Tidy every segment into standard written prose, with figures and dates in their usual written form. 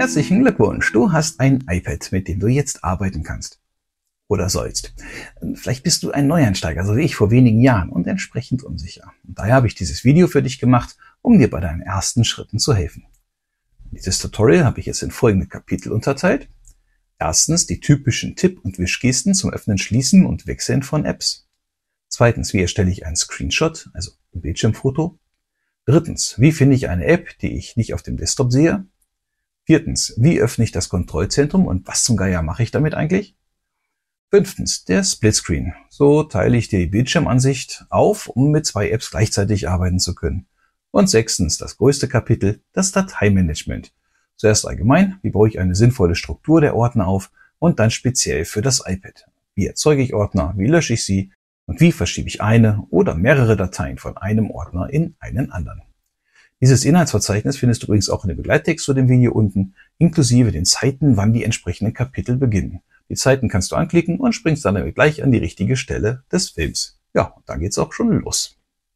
Herzlichen Glückwunsch, du hast ein iPad, mit dem du jetzt arbeiten kannst. Oder sollst. Vielleicht bist du ein Neueinsteiger, so wie ich vor wenigen Jahren, und entsprechend unsicher. Und daher habe ich dieses Video für dich gemacht, um dir bei deinen ersten Schritten zu helfen. Dieses Tutorial habe ich jetzt in folgende Kapitel unterteilt. Erstens die typischen Tipp- und Wischgesten zum Öffnen, Schließen und Wechseln von Apps. Zweitens, wie erstelle ich einen Screenshot, also ein Bildschirmfoto. Drittens, wie finde ich eine App, die ich nicht auf dem Desktop sehe. Viertens, wie öffne ich das Kontrollzentrum und was zum Geier mache ich damit eigentlich? Fünftens, der Splitscreen. So teile ich die Bildschirmansicht auf, um mit zwei Apps gleichzeitig arbeiten zu können. Und sechstens, das größte Kapitel, das Dateimanagement. Zuerst allgemein, wie baue ich eine sinnvolle Struktur der Ordner auf und dann speziell für das iPad. Wie erzeuge ich Ordner, wie lösche ich sie und wie verschiebe ich eine oder mehrere Dateien von einem Ordner in einen anderen. Dieses Inhaltsverzeichnis findest du übrigens auch in dem Begleittext zu dem Video unten, inklusive den Zeiten, wann die entsprechenden Kapitel beginnen. Die Zeiten kannst du anklicken und springst dann damit gleich an die richtige Stelle des Films. Ja, und dann geht's auch schon los.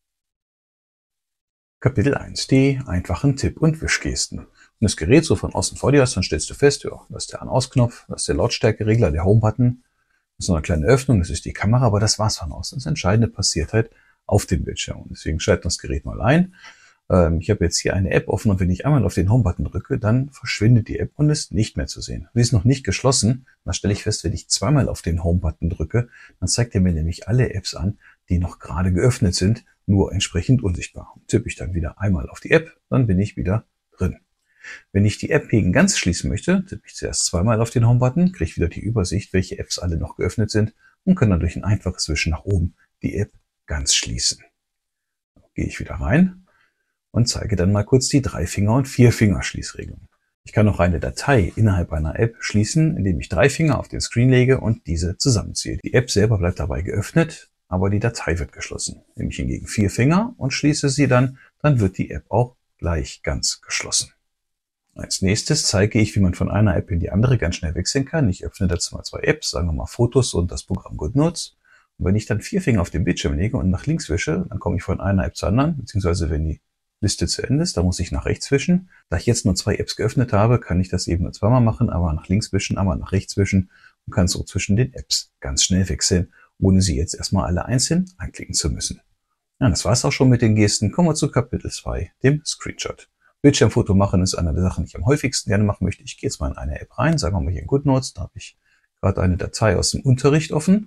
Kapitel 1. Die einfachen Tipp- und Wischgesten. Wenn du das Gerät so von außen vor dir hast, dann stellst du fest, ja, das ist der An-Aus-Knopf, das ist der Lautstärkeregler, der Home-Button, das ist noch eine kleine Öffnung, das ist die Kamera, aber das war's von außen. Das Entscheidende passiert halt auf dem Bildschirm. Und deswegen schalten wir das Gerät mal ein. Ich habe jetzt hier eine App offen und wenn ich einmal auf den Home-Button drücke, dann verschwindet die App und ist nicht mehr zu sehen. Sie ist noch nicht geschlossen. Da stelle ich fest, wenn ich zweimal auf den Home-Button drücke, dann zeigt er mir nämlich alle Apps an, die noch gerade geöffnet sind, nur entsprechend unsichtbar. Tippe ich dann wieder einmal auf die App, dann bin ich wieder drin. Wenn ich die App gegen ganz schließen möchte, tippe ich zuerst zweimal auf den Home-Button, kriege wieder die Übersicht, welche Apps alle noch geöffnet sind und kann dann durch ein einfaches Wischen nach oben die App ganz schließen. Gehe ich wieder rein und zeige dann mal kurz die 3-Finger- und 4-Finger-Schließregelung. Ich kann auch eine Datei innerhalb einer App schließen, indem ich 3 Finger auf den Screen lege und diese zusammenziehe. Die App selber bleibt dabei geöffnet, aber die Datei wird geschlossen. Nehme ich hingegen 4 Finger und schließe sie dann wird die App auch gleich ganz geschlossen. Als nächstes zeige ich, wie man von einer App in die andere ganz schnell wechseln kann. Ich öffne dazu mal 2 Apps, sagen wir mal Fotos und das Programm GoodNotes. Und wenn ich dann 4 Finger auf den Bildschirm lege und nach links wische, dann komme ich von einer App zur anderen, beziehungsweise wenn die Liste zu Ende ist, da muss ich nach rechts wischen. Da ich jetzt nur 2 Apps geöffnet habe, kann ich das eben nur zweimal machen, aber nach links wischen, aber nach rechts wischen und kann so zwischen den Apps ganz schnell wechseln, ohne sie jetzt erstmal alle einzeln anklicken zu müssen. Ja, das war es auch schon mit den Gesten. Kommen wir zu Kapitel 2, dem Screenshot. Bildschirmfoto machen ist eine der Sachen, die ich am häufigsten gerne machen möchte. Ich gehe jetzt mal in eine App rein, sagen wir mal hier in GoodNotes, da habe ich gerade eine Datei aus dem Unterricht offen.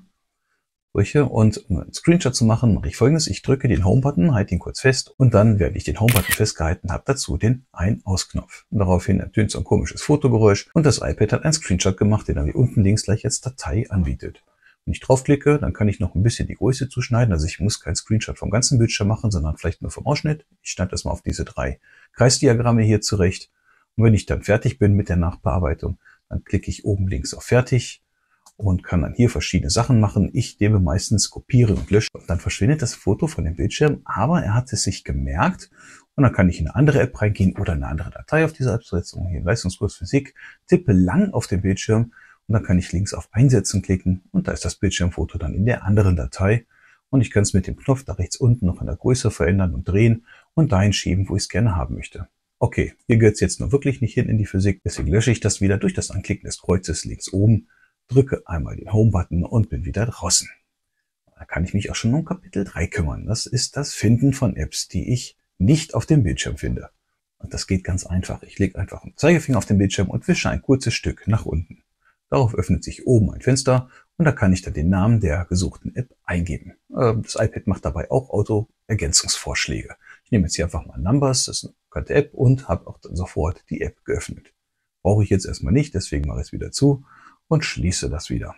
Und um einen Screenshot zu machen, mache ich Folgendes. Ich drücke den Home-Button, halte ihn kurz fest und dann, während ich den Home-Button festgehalten habe, dazu den Ein-Aus-Knopf. Daraufhin ertönt so ein komisches Fotogeräusch und das iPad hat einen Screenshot gemacht, den er mir unten links gleich als Datei anbietet. Wenn ich draufklicke, dann kann ich noch ein bisschen die Größe zuschneiden. Also ich muss keinen Screenshot vom ganzen Bildschirm machen, sondern vielleicht nur vom Ausschnitt. Ich schneide das mal auf diese 3 Kreisdiagramme hier zurecht. Und wenn ich dann fertig bin mit der Nachbearbeitung, dann klicke ich oben links auf Fertig und kann dann hier verschiedene Sachen machen. Ich nehme meistens Kopieren und Löschen und dann verschwindet das Foto von dem Bildschirm, aber er hat es sich gemerkt und dann kann ich in eine andere App reingehen oder eine andere Datei auf dieser App setzen, hier Leistungskurs Physik, tippe lang auf den Bildschirm und dann kann ich links auf Einsetzen klicken und da ist das Bildschirmfoto dann in der anderen Datei und ich kann es mit dem Knopf da rechts unten noch in der Größe verändern und drehen und dahin schieben, wo ich es gerne haben möchte. Okay, hier gehört es jetzt nur wirklich nicht hin in die Physik, deswegen lösche ich das wieder durch das Anklicken des Kreuzes links oben, drücke einmal den Home-Button und bin wieder draußen. Da kann ich mich auch schon um Kapitel 3 kümmern. Das ist das Finden von Apps, die ich nicht auf dem Bildschirm finde. Und das geht ganz einfach. Ich lege einfach einen Zeigefinger auf den Bildschirm und wische ein kurzes Stück nach unten. Darauf öffnet sich oben ein Fenster und da kann ich dann den Namen der gesuchten App eingeben. Das iPad macht dabei auch Auto-Ergänzungsvorschläge. Ich nehme jetzt hier einfach mal Numbers, das ist eine bekannte App und habe auch dann sofort die App geöffnet. Brauche ich jetzt erstmal nicht, deswegen mache ich es wieder zu und schließe das wieder.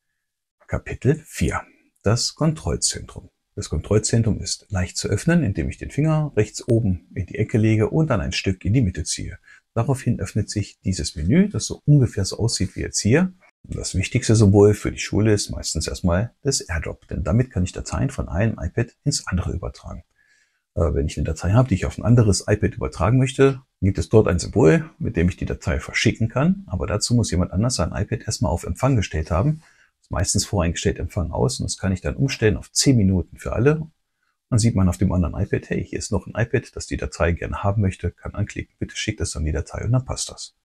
Kapitel 4. Das Kontrollzentrum. Das Kontrollzentrum ist leicht zu öffnen, indem ich den Finger rechts oben in die Ecke lege und dann ein Stück in die Mitte ziehe. Daraufhin öffnet sich dieses Menü, das so ungefähr so aussieht wie jetzt hier. Das wichtigste Symbol für die Schule ist meistens erstmal das AirDrop, denn damit kann ich Dateien von einem iPad ins andere übertragen. Wenn ich eine Datei habe, die ich auf ein anderes iPad übertragen möchte, gibt es dort ein Symbol, mit dem ich die Datei verschicken kann. Aber dazu muss jemand anders sein iPad erstmal auf Empfang gestellt haben. Das ist meistens voreingestellt Empfang aus und das kann ich dann umstellen auf 10 Minuten für alle. Dann sieht man auf dem anderen iPad, hey, hier ist noch ein iPad, das die Datei gerne haben möchte, kann anklicken, bitte schickt das an die Datei und dann passt das.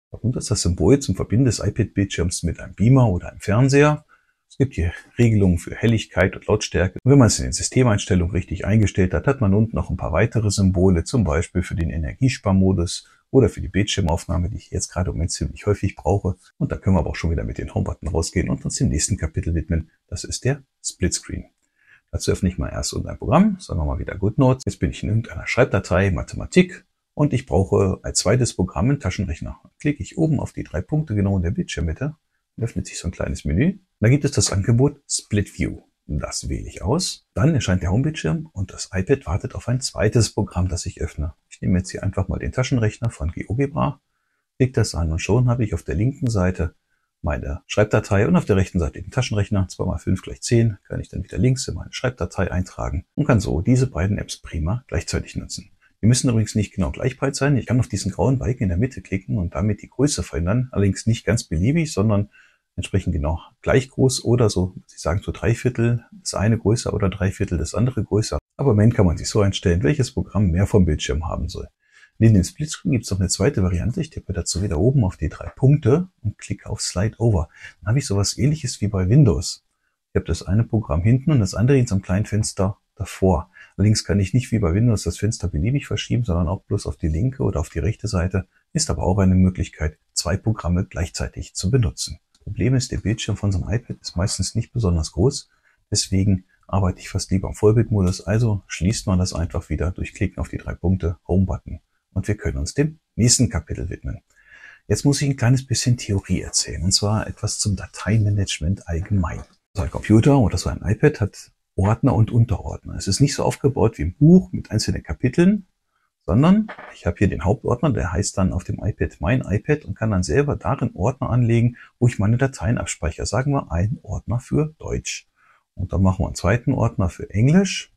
Darunter ist das Symbol zum Verbinden des iPad-Bildschirms mit einem Beamer oder einem Fernseher. Es gibt hier Regelungen für Helligkeit und Lautstärke. Und wenn man es in den Systemeinstellungen richtig eingestellt hat, hat man unten noch ein paar weitere Symbole, zum Beispiel für den Energiesparmodus oder für die Bildschirmaufnahme, die ich jetzt gerade im Moment ziemlich häufig brauche. Und da können wir aber auch schon wieder mit den Home-Button rausgehen und uns dem nächsten Kapitel widmen. Das ist der Splitscreen. Dazu öffne ich mal erst ein Programm, sagen wir mal wieder GoodNotes. Jetzt bin ich in irgendeiner Schreibdatei, Mathematik, und ich brauche als zweites Programm einen Taschenrechner. Klicke ich oben auf die 3 Punkte genau in der Bildschirmmitte, öffnet sich so ein kleines Menü. Da gibt es das Angebot Split View. Das wähle ich aus. Dann erscheint der Homebildschirm und das iPad wartet auf ein zweites Programm, das ich öffne. Ich nehme jetzt hier einfach mal den Taschenrechner von GeoGebra, klicke das an und schon habe ich auf der linken Seite meine Schreibdatei und auf der rechten Seite den Taschenrechner. 2 mal 5 = 10. Kann ich dann wieder links in meine Schreibdatei eintragen und kann so diese beiden Apps prima gleichzeitig nutzen. Die müssen übrigens nicht genau gleich breit sein. Ich kann auf diesen grauen Balken in der Mitte klicken und damit die Größe verändern. Allerdings nicht ganz beliebig, sondern entsprechend genau gleich groß oder so, Sie sagen so 3/4 das eine größer oder 3/4 das andere größer. Aber im Moment kann man sich so einstellen, welches Programm mehr vom Bildschirm haben soll. Neben dem Splitscreen gibt es noch eine zweite Variante. Ich tippe dazu wieder oben auf die 3 Punkte und klicke auf Slide Over. Dann habe ich sowas Ähnliches wie bei Windows. Ich habe das eine Programm hinten und das andere in so einem kleinen Fenster davor. Allerdings kann ich nicht wie bei Windows das Fenster beliebig verschieben, sondern auch bloß auf die linke oder auf die rechte Seite. Ist aber auch eine Möglichkeit, 2 Programme gleichzeitig zu benutzen. Das Problem ist, der Bildschirm von so einem iPad ist meistens nicht besonders groß. Deswegen arbeite ich fast lieber im Vollbildmodus. Also schließt man das einfach wieder durch Klicken auf die 3 Punkte, Home-Button. Und wir können uns dem nächsten Kapitel widmen. Jetzt muss ich ein kleines bisschen Theorie erzählen, und zwar etwas zum Dateimanagement allgemein. So ein Computer oder so ein iPad hat Ordner und Unterordner. Es ist nicht so aufgebaut wie im Buch mit einzelnen Kapiteln, sondern ich habe hier den Hauptordner, der heißt dann auf dem iPad mein iPad und kann dann selber darin Ordner anlegen, wo ich meine Dateien abspeichere. Sagen wir einen Ordner für Deutsch. Und dann machen wir einen zweiten Ordner für Englisch.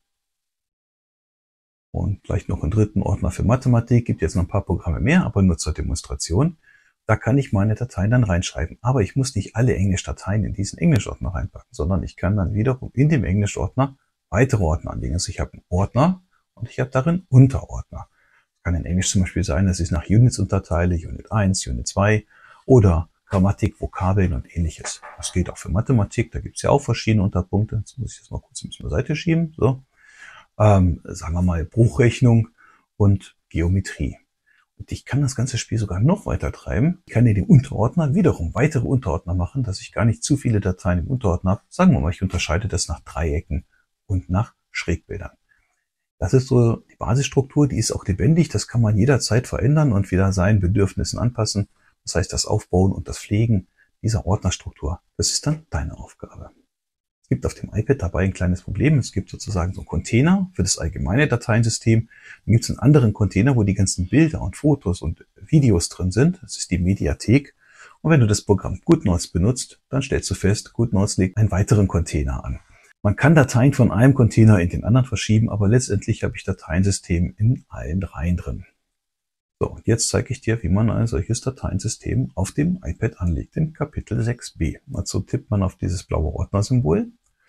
Und vielleicht noch einen dritten Ordner für Mathematik. Gibt jetzt noch ein paar Programme mehr, aber nur zur Demonstration. Da kann ich meine Dateien dann reinschreiben. Aber ich muss nicht alle Englisch-Dateien in diesen Englisch-Ordner reinpacken, sondern ich kann dann wiederum in dem Englisch-Ordner weitere Ordner anlegen. Also ich habe einen Ordner und ich habe darin Unterordner. Das kann in Englisch zum Beispiel sein, dass ich es nach Units unterteile, Unit 1, Unit 2 oder Grammatik, Vokabeln und ähnliches. Das geht auch für Mathematik, da gibt es ja auch verschiedene Unterpunkte. Jetzt muss ich das mal kurz ein bisschen beiseite schieben. So. Sagen wir mal Bruchrechnung und Geometrie. Und ich kann das ganze Spiel sogar noch weiter treiben. Ich kann in dem Unterordner wiederum weitere Unterordner machen, dass ich gar nicht zu viele Dateien im Unterordner habe. Sagen wir mal, ich unterscheide das nach Dreiecken und nach Schrägbildern. Das ist so die Basisstruktur, die ist auch lebendig. Das kann man jederzeit verändern und wieder seinen Bedürfnissen anpassen. Das heißt, das Aufbauen und das Pflegen dieser Ordnerstruktur, das ist dann deine Aufgabe. Es gibt auf dem iPad dabei ein kleines Problem. Es gibt sozusagen so einen Container für das allgemeine Dateiensystem. Dann gibt es einen anderen Container, wo die ganzen Bilder und Fotos und Videos drin sind. Das ist die Mediathek. Und wenn du das Programm GoodNotes benutzt, dann stellst du fest, GoodNotes legt einen weiteren Container an. Man kann Dateien von einem Container in den anderen verschieben, aber letztendlich habe ich Dateiensystem in allen Reihen drin. So, und jetzt zeige ich dir, wie man ein solches Dateiensystem auf dem iPad anlegt, in Kapitel 6b. Dazu tippt man auf dieses blaue Ordnersymbol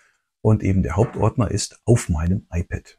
und eben der Hauptordner ist auf meinem iPad.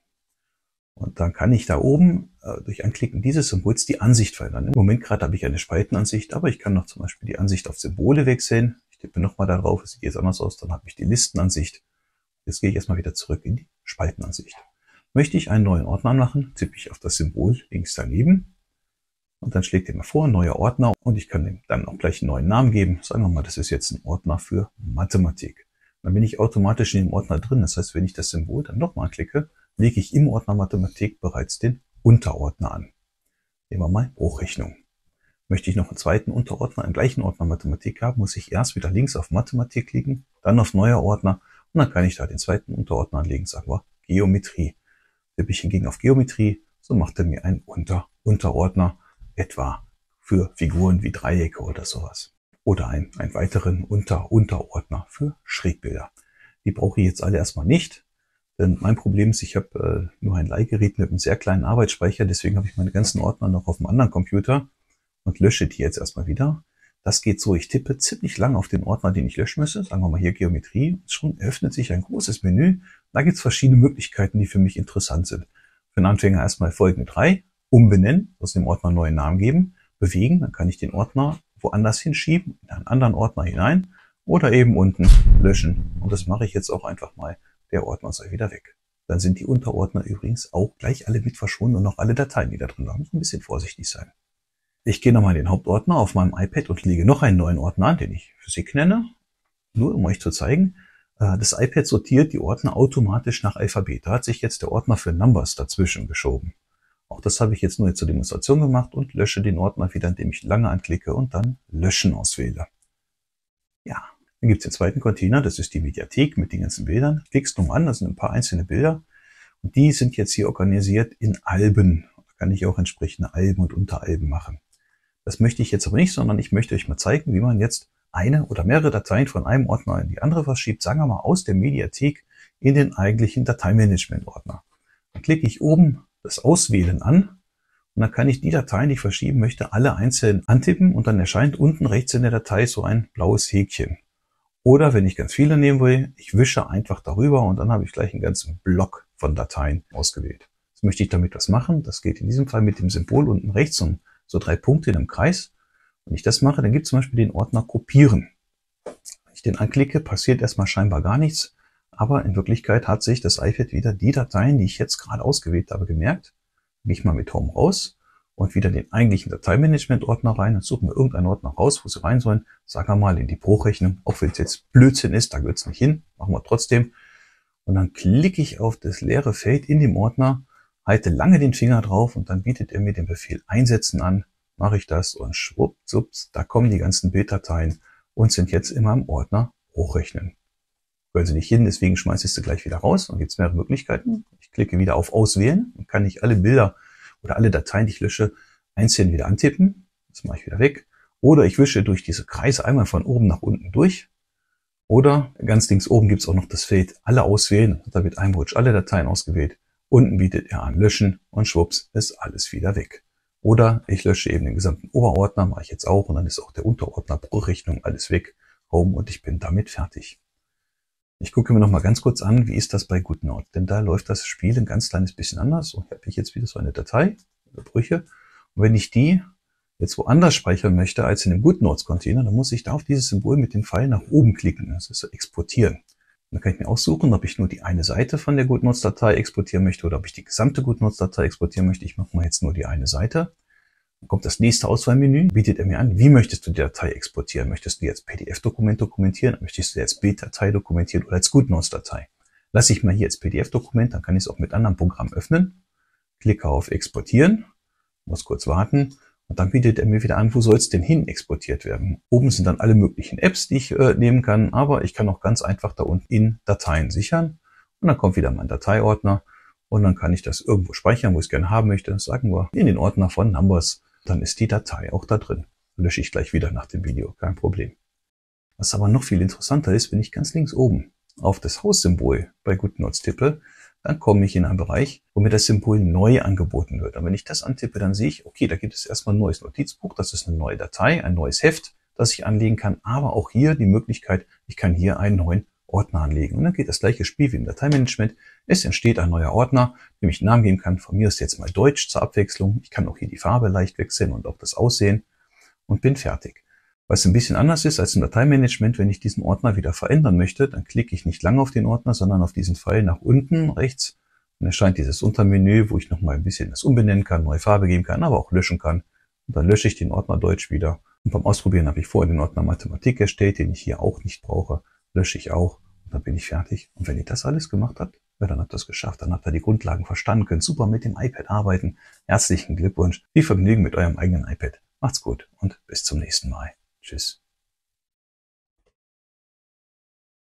Und dann kann ich da oben durch Anklicken dieses Symbols die Ansicht verändern. Im Moment gerade habe ich eine Spaltenansicht, aber ich kann noch zum Beispiel die Ansicht auf Symbole wechseln. Ich tippe nochmal darauf, es sieht jetzt anders aus, dann habe ich die Listenansicht. Jetzt gehe ich erstmal wieder zurück in die Spaltenansicht. Möchte ich einen neuen Ordner machen, tippe ich auf das Symbol links daneben. Und dann schlägt er mir vor, neuer Ordner, und ich kann ihm dann auch gleich einen neuen Namen geben. Sagen wir mal, das ist jetzt ein Ordner für Mathematik. Dann bin ich automatisch in dem Ordner drin. Das heißt, wenn ich das Symbol dann nochmal klicke, lege ich im Ordner Mathematik bereits den Unterordner an. Nehmen wir mal Bruchrechnung. Möchte ich noch einen zweiten Unterordner im gleichen Ordner Mathematik haben, muss ich erst wieder links auf Mathematik klicken, dann auf neuer Ordner, und dann kann ich da den zweiten Unterordner anlegen, sagen wir Geometrie. Tippe ich hingegen auf Geometrie, so macht er mir einen Unterordner, etwa für Figuren wie Dreiecke oder sowas. Oder einen weiteren Unterordner für Schrägbilder. Die brauche ich jetzt alle erstmal nicht, denn mein Problem ist, ich habe nur ein Leihgerät mit einem sehr kleinen Arbeitsspeicher, deswegen habe ich meine ganzen Ordner noch auf einem anderen Computer und lösche die jetzt erstmal wieder. Das geht so, ich tippe ziemlich lang auf den Ordner, den ich löschen müsse. Sagen wir mal hier Geometrie. Schon öffnet sich ein großes Menü. Da gibt es verschiedene Möglichkeiten, die für mich interessant sind. Für einen Anfänger erstmal folgende 3. Umbenennen, aus dem Ordner einen neuen Namen geben. Bewegen, dann kann ich den Ordner woanders hinschieben, in einen anderen Ordner hinein oder eben unten löschen. Und das mache ich jetzt auch einfach mal. Der Ordner sei wieder weg. Dann sind die Unterordner übrigens auch gleich alle mit verschwunden und auch alle Dateien, die da drin waren. Muss ein bisschen vorsichtig sein. Ich gehe nochmal in den Hauptordner auf meinem iPad und lege noch einen neuen Ordner an, den ich Physik nenne. Nur um euch zu zeigen, das iPad sortiert die Ordner automatisch nach Alphabet. Da hat sich jetzt der Ordner für Numbers dazwischen geschoben. Auch das habe ich jetzt nur zur Demonstration gemacht und lösche den Ordner wieder, indem ich lange anklicke und dann Löschen auswähle. Ja, dann gibt es den zweiten Container, das ist die Mediathek mit den ganzen Bildern. Klickst du mal an, das sind ein paar einzelne Bilder. Und die sind jetzt hier organisiert in Alben. Da kann ich auch entsprechende Alben und Unteralben machen. Das möchte ich jetzt aber nicht, sondern ich möchte euch mal zeigen, wie man jetzt eine oder mehrere Dateien von einem Ordner in die andere verschiebt, sagen wir mal aus der Mediathek in den eigentlichen Dateimanagement-Ordner. Dann klicke ich oben das Auswählen an und dann kann ich die Dateien, die ich verschieben möchte, alle einzeln antippen und dann erscheint unten rechts in der Datei so ein blaues Häkchen. Oder wenn ich ganz viele nehmen will, ich wische einfach darüber und dann habe ich gleich einen ganzen Block von Dateien ausgewählt. Jetzt möchte ich damit was machen. Das geht in diesem Fall mit dem Symbol unten rechts und so 3 Punkte in einem Kreis. Wenn ich das mache, dann gibt es zum Beispiel den Ordner Kopieren. Wenn ich den anklicke, passiert erstmal scheinbar gar nichts. Aber in Wirklichkeit hat sich das iPad wieder die Dateien, die ich jetzt gerade ausgewählt habe, gemerkt. Dann gehe ich mal mit Home raus und wieder den eigentlichen Dateimanagement-Ordner rein und suche mir irgendeinen Ordner raus, wo sie rein sollen. Sagen wir mal in die Pro-Rechnung, auch wenn es jetzt Blödsinn ist, da gehört es nicht hin. Machen wir trotzdem. Und dann klicke ich auf das leere Feld in dem Ordner, halte lange den Finger drauf und dann bietet er mir den Befehl Einsetzen an. Mache ich das und schwuppzups, da kommen die ganzen Bilddateien und sind jetzt in meinem Ordner Hochrechnen. Gehören sie nicht hin, deswegen schmeiße ich sie gleich wieder raus. Dann gibt es mehrere Möglichkeiten. Ich klicke wieder auf Auswählen. Dann kann ich alle Bilder oder alle Dateien, die ich lösche, einzeln wieder antippen. Das mache ich wieder weg. Oder ich wische durch diese Kreise einmal von oben nach unten durch. Oder ganz links oben gibt es auch noch das Feld Alle auswählen. Da wird ein Rutsch alle Dateien ausgewählt. Unten bietet er an Löschen und schwupps ist alles wieder weg. Oder ich lösche eben den gesamten Oberordner, mache ich jetzt auch. Und dann ist auch der Unterordner pro Rechnung alles weg. Home und ich bin damit fertig. Ich gucke mir noch mal ganz kurz an, wie ist das bei GoodNotes, denn da läuft das Spiel ein ganz kleines bisschen anders. So, hier habe ich jetzt wieder so eine Datei, Brüche. Und wenn ich die jetzt woanders speichern möchte als in dem GoodNotes-Container, dann muss ich da auf dieses Symbol mit dem Pfeil nach oben klicken. Das ist so Exportieren. Und dann kann ich mir aussuchen, ob ich nur die eine Seite von der GoodNotes-Datei exportieren möchte oder ob ich die gesamte GoodNotes-Datei exportieren möchte. Ich mache mal jetzt nur die eine Seite. Dann kommt das nächste Auswahlmenü, bietet er mir an, wie möchtest du die Datei exportieren? Möchtest du jetzt PDF-Dokument dokumentieren? Möchtest du jetzt Bilddatei dokumentieren oder als GoodNotes-Datei? Lasse ich mal hier als PDF-Dokument, dann kann ich es auch mit anderen Programmen öffnen. Klicke auf Exportieren, muss kurz warten und dann bietet er mir wieder an, wo soll es denn hin exportiert werden? Oben sind dann alle möglichen Apps, die ich nehmen kann, aber ich kann auch ganz einfach da unten in Dateien sichern und dann kommt wieder mein Dateiordner und dann kann ich das irgendwo speichern, wo ich es gerne haben möchte. Das sagen wir in den Ordner von Numbers. Dann ist die Datei auch da drin. Lösche ich gleich wieder nach dem Video, kein Problem. Was aber noch viel interessanter ist, wenn ich ganz links oben auf das Haussymbol bei GoodNotes tippe, dann komme ich in einen Bereich, wo mir das Symbol neu angeboten wird. Und wenn ich das antippe, dann sehe ich, okay, da gibt es erstmal ein neues Notizbuch, das ist eine neue Datei, ein neues Heft, das ich anlegen kann, aber auch hier die Möglichkeit, ich kann hier einen neuen Ordner anlegen. Und dann geht das gleiche Spiel wie im Dateimanagement. Es entsteht ein neuer Ordner, dem ich einen Namen geben kann. Von mir ist jetzt mal Deutsch zur Abwechslung. Ich kann auch hier die Farbe leicht wechseln und auch das Aussehen und bin fertig. Was ein bisschen anders ist als im Dateimanagement, wenn ich diesen Ordner wieder verändern möchte, dann klicke ich nicht lange auf den Ordner, sondern auf diesen Pfeil nach unten rechts. Dann erscheint dieses Untermenü, wo ich nochmal ein bisschen das umbenennen kann, neue Farbe geben kann, aber auch löschen kann. Und dann lösche ich den Ordner Deutsch wieder. Und beim Ausprobieren habe ich vorhin den Ordner Mathematik erstellt, den ich hier auch nicht brauche. Lösche ich auch. Dann bin ich fertig. Und wenn ihr das alles gemacht habt, ja, dann habt ihr es geschafft. Dann habt ihr die Grundlagen verstanden, könnt super mit dem iPad arbeiten. Herzlichen Glückwunsch. Viel Vergnügen mit eurem eigenen iPad. Macht's gut und bis zum nächsten Mal. Tschüss.